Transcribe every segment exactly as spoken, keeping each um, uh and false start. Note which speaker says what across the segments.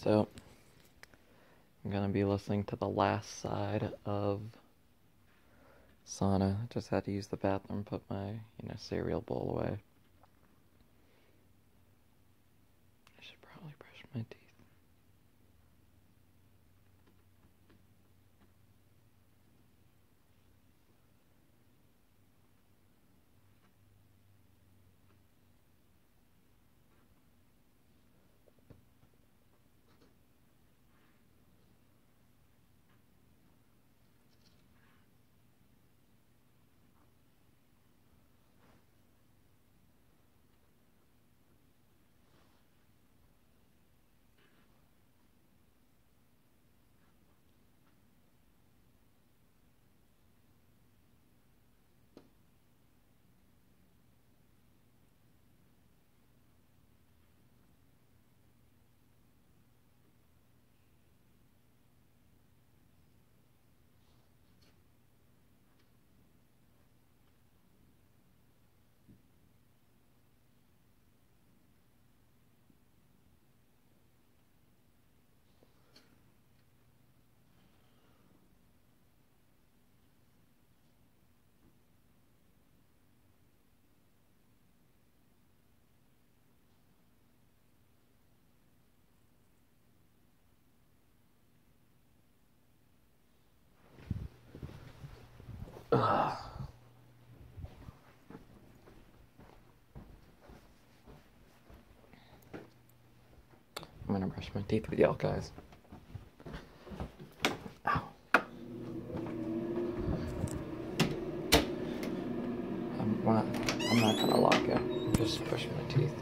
Speaker 1: So, I'm gonna be listening to the last side of Sauna. Just had to use the bathroom, put my, you know, cereal bowl away. I should probably brush my teeth. Ugh. I'm gonna brush my teeth with y'all guys. Ow. I'm not, I'm not gonna lock it. I'm just brushing my teeth.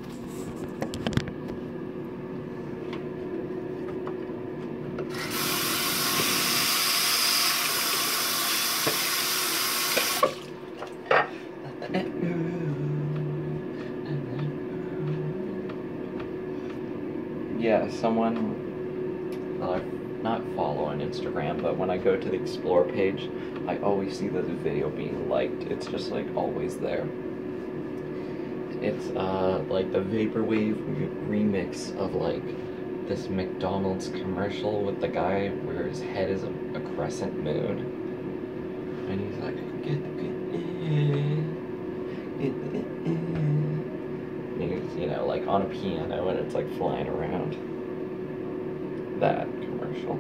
Speaker 1: Yeah, someone, uh, not follow on Instagram, but when I go to the Explore page, I always see this video being liked. It's just, like, always there. It's, uh, like, the Vaporwave re remix of, like, this McDonald's commercial with the guy where his head is a, a crescent moon. And he's like, get the get the He's, you know, like on a piano and it's like flying around. That commercial.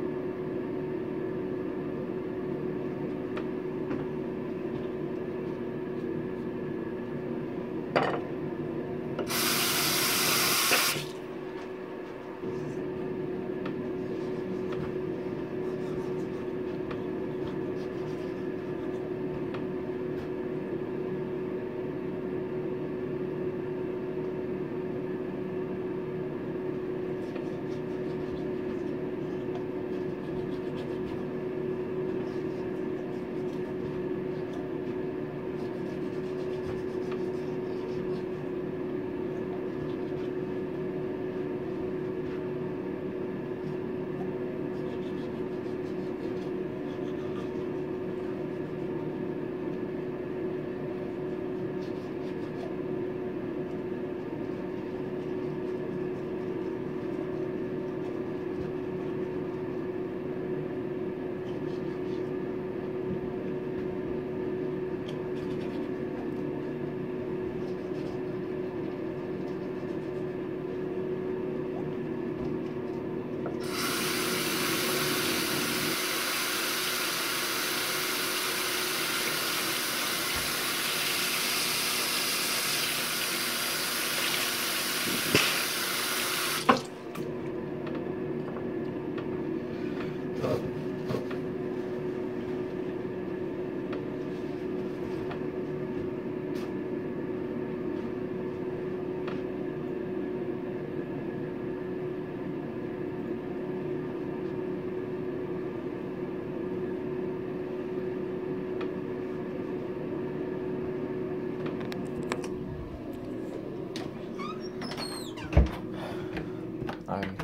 Speaker 1: I'm,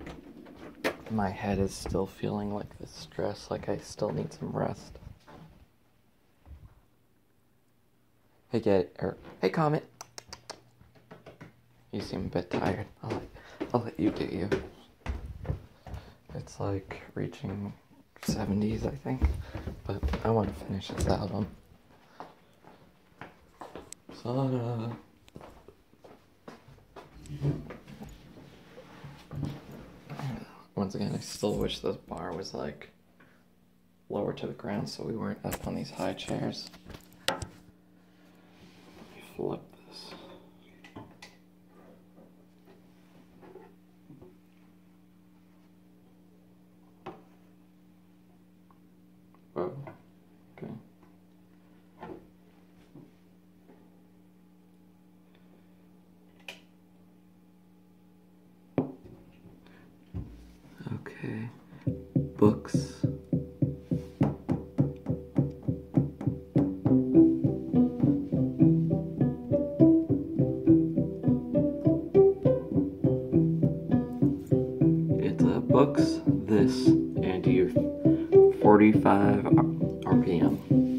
Speaker 1: my head is still feeling like this stress, like I still need some rest. Hey, get or hey, Comet. You seem a bit tired. I'll, I'll let you do you. It's like reaching seventies, I think. But I want to finish this album. So, once again, I still wish this bar was like lower to the ground so we weren't up on these high chairs. Let me flip this. Oh, okay. Okay, books. It's uh, books, this, and your forty-five R P M.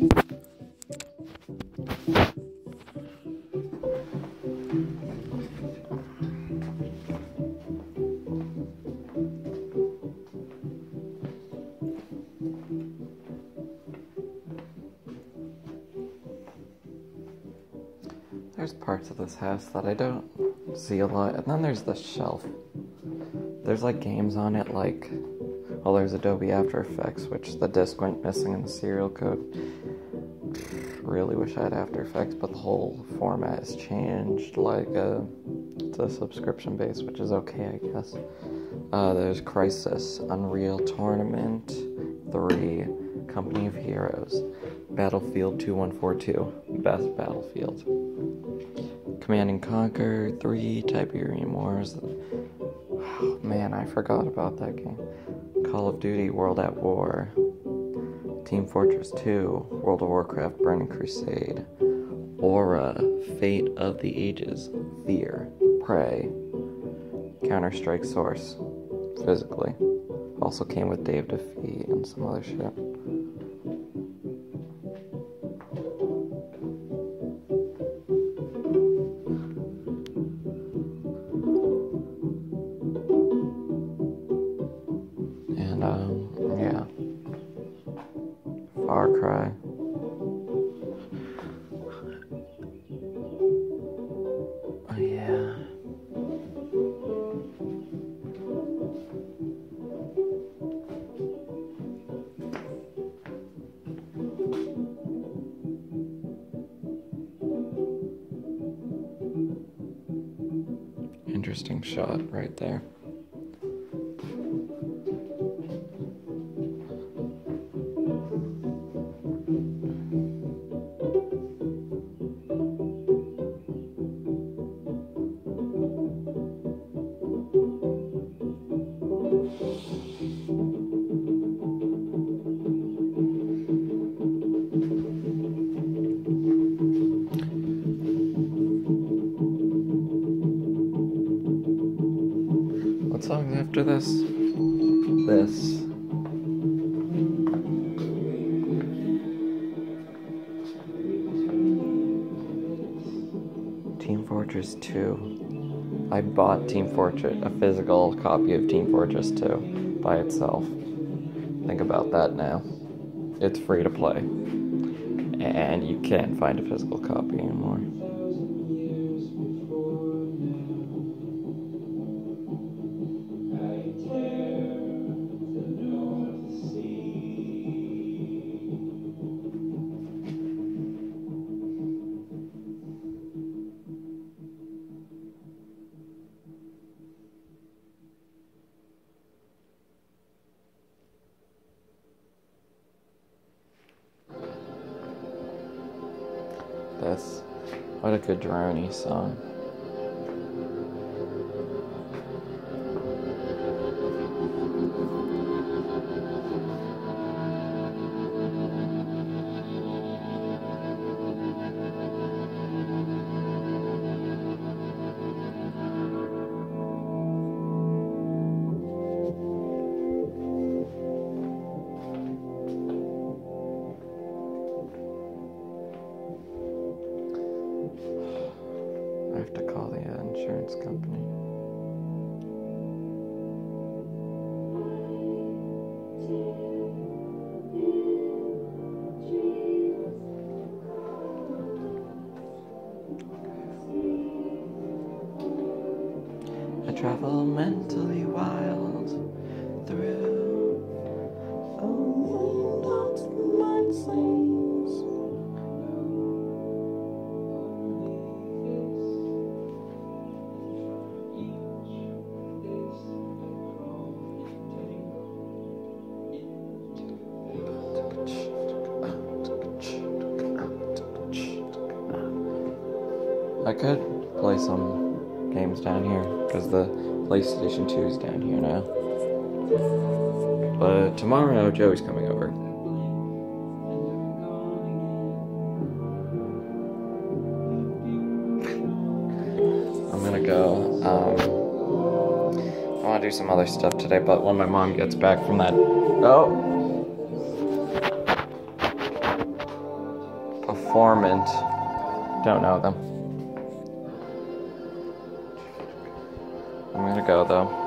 Speaker 1: There's parts of this house that I don't see a lot, and then there's the shelf. There's like games on it, like, well, there's Adobe After Effects, which the disc went missing in the serial code. Really wish I had After Effects, but the whole format has changed, like, uh, it's a subscription base, which is okay, I guess. Uh, there's Crysis, Unreal Tournament three, Company of Heroes, Battlefield two one four two, best Battlefield. Command and Conquer three, Tiberium Wars. Oh, man, I forgot about that game. Call of Duty, World at War. Team Fortress two, World of Warcraft, Burning Crusade. Aura, Fate of the Ages, Fear, Prey. Counter-Strike Source, physically. Also came with Day of Defeat and some other shit. And, um, yeah. Far Cry. Oh, yeah. Interesting shot right there. What song's after this? This. Team Fortress two. I bought Team Fortress, a physical copy of Team Fortress two by itself. Think about that now. It's free to play. And you can't find a physical copy anymore. This. What a good Droney song. I have to call the uh, insurance company. mentally wild through a world of mind sings. I could play some games down here, because the PlayStation two is down here now. But tomorrow, Joey's coming over. I'm gonna go, um, I want to do some other stuff today, but when my mom gets back from that, oh, performant, don't know them. I'm gonna go though.